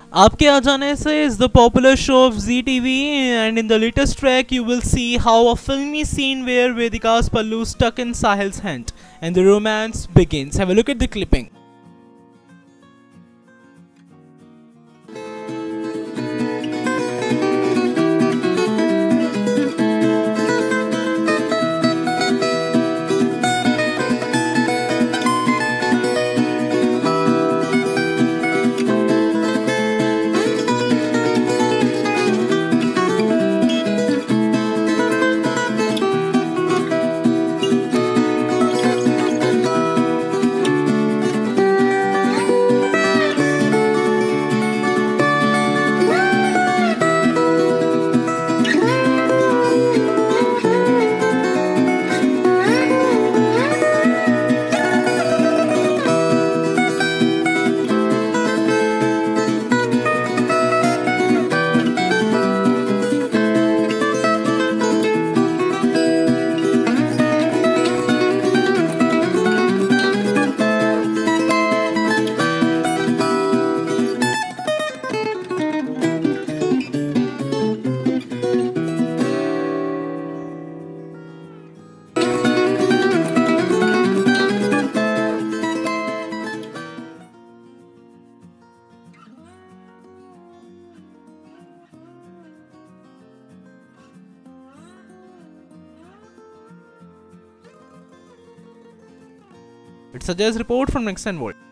Aapke Aa Jane Se is the popular show of Zee Tv, and in the latest track you will see how a filmy scene where Vedika's pallu stuck in Sahil's hand and the romance begins. Have a look at the clipping. It's a jazz report from Next and World.